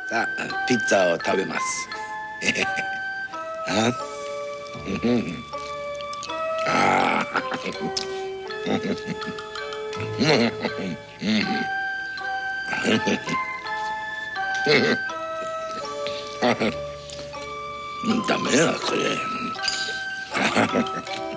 さあピッツァを食べます。あ、うん、あダメだそれ。